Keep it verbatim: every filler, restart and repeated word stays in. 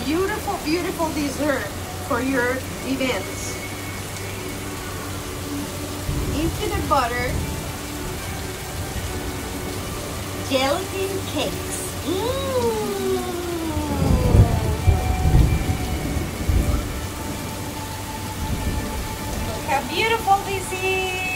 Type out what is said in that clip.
beautiful, beautiful dessert for your events. Into the butter, gelatin cakes. Mmm. Look how beautiful this is.